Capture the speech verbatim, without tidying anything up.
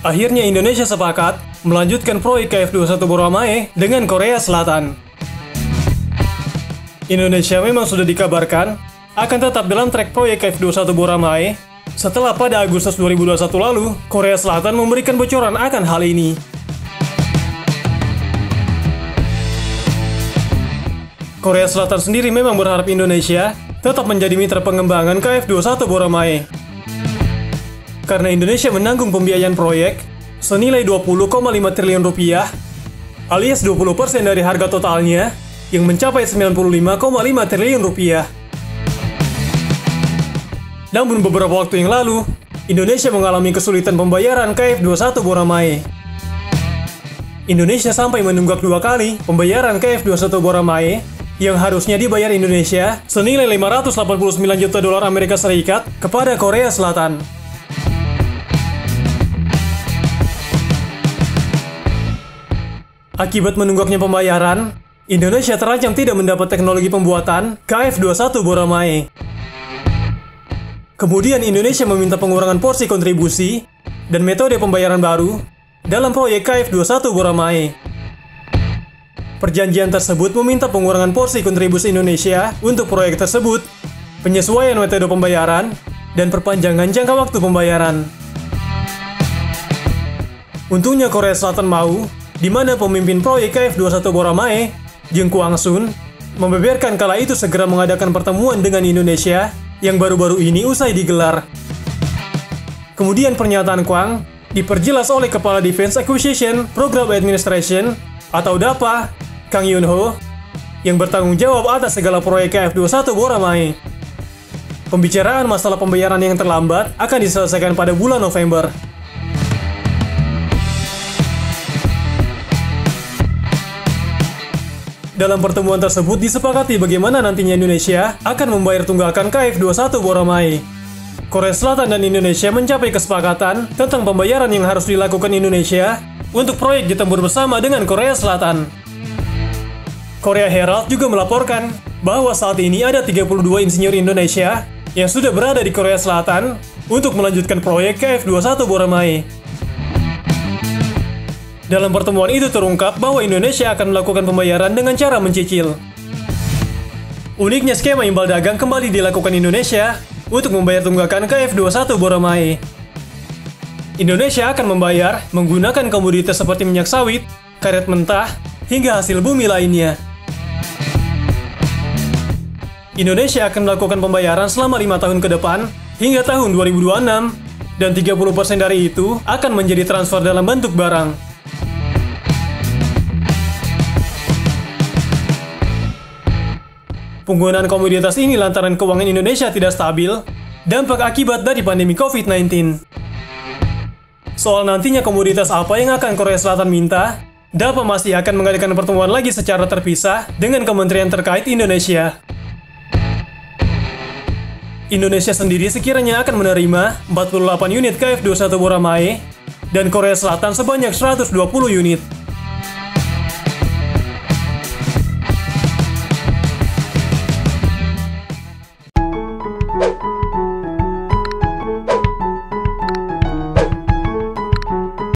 Akhirnya Indonesia sepakat melanjutkan proyek K F dua puluh satu Boramae dengan Korea Selatan. Indonesia memang sudah dikabarkan akan tetap dalam trek proyek K F dua puluh satu Boramae setelah pada Agustus dua ribu dua puluh satu lalu Korea Selatan memberikan bocoran akan hal ini. Korea Selatan sendiri memang berharap Indonesia tetap menjadi mitra pengembangan K F dua puluh satu Boramae. Karena Indonesia menanggung pembiayaan proyek senilai dua puluh koma lima triliun rupiah alias dua puluh persen dari harga totalnya yang mencapai sembilan puluh lima koma lima triliun rupiah. Namun beberapa waktu yang lalu, Indonesia mengalami kesulitan pembayaran K F dua puluh satu Boramae. Indonesia sampai menunggak dua kali pembayaran K F dua puluh satu Boramae yang harusnya dibayar Indonesia senilai lima ratus delapan puluh sembilan juta dolar Amerika Serikat kepada Korea Selatan. Akibat menunggaknya pembayaran, Indonesia terancam tidak mendapat teknologi pembuatan K F dua puluh satu Boramae. Kemudian Indonesia meminta pengurangan porsi kontribusi dan metode pembayaran baru dalam proyek K F dua puluh satu Boramae. Perjanjian tersebut meminta pengurangan porsi kontribusi Indonesia untuk proyek tersebut, penyesuaian metode pembayaran, dan perpanjangan jangka waktu pembayaran. Untungnya Korea Selatan mau, di mana pemimpin proyek K F dua puluh satu Boramae, Jung Kwang-sun, membeberkan kala itu segera mengadakan pertemuan dengan Indonesia yang baru-baru ini usai digelar. Kemudian pernyataan Kwang diperjelas oleh Kepala Defense Acquisition Program Administration atau D A P A, Kang Yun-ho, yang bertanggung jawab atas segala proyek K F dua puluh satu Boramae. Pembicaraan masalah pembayaran yang terlambat akan diselesaikan pada bulan November. Dalam pertemuan tersebut disepakati bagaimana nantinya Indonesia akan membayar tunggakan K F dua puluh satu Boramae. Korea Selatan dan Indonesia mencapai kesepakatan tentang pembayaran yang harus dilakukan Indonesia untuk proyek ditembur bersama dengan Korea Selatan. Korea Herald juga melaporkan bahwa saat ini ada tiga puluh dua insinyur Indonesia yang sudah berada di Korea Selatan untuk melanjutkan proyek K F dua puluh satu Boramae. Dalam pertemuan itu terungkap bahwa Indonesia akan melakukan pembayaran dengan cara mencicil. Uniknya skema imbal dagang kembali dilakukan Indonesia untuk membayar tunggakan K F dua puluh satu Boramae. Indonesia akan membayar menggunakan komoditas seperti minyak sawit, karet mentah, hingga hasil bumi lainnya. Indonesia akan melakukan pembayaran selama lima tahun ke depan hingga tahun dua ribu dua puluh enam dan tiga puluh persen dari itu akan menjadi transfer dalam bentuk barang. Penggunaan komoditas ini lantaran keuangan Indonesia tidak stabil, dampak akibat dari pandemi covid sembilan belas. Soal nantinya komoditas apa yang akan Korea Selatan minta, D A P A masih akan mengadakan pertemuan lagi secara terpisah dengan kementerian terkait Indonesia. Indonesia sendiri sekiranya akan menerima empat puluh delapan unit K F dua puluh satu Boramae dan Korea Selatan sebanyak seratus dua puluh unit.